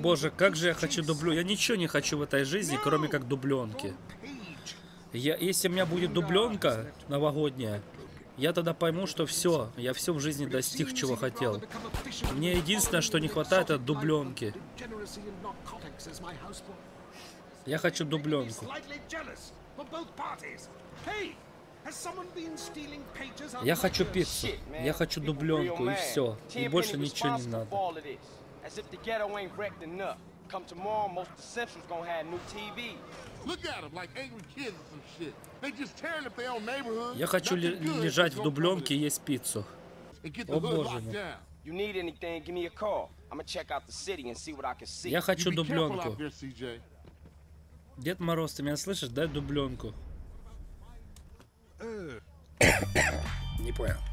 Боже, как же я хочу дублю. Я ничего не хочу в этой жизни, кроме как дубленки. Если у меня будет дубленка новогодняя, я тогда пойму, что все, я все в жизни достиг, чего хотел. Мне единственное, что не хватает, это дубленки. Я хочу дубленку. Я хочу пиццу. Я хочу дубленку и все. И больше ничего не надо. Я хочу лежать в дубленке и есть пиццу. О боже мой. Я хочу дубленку. Дед Мороз, ты меня слышишь? Дай дубленку. Не понял.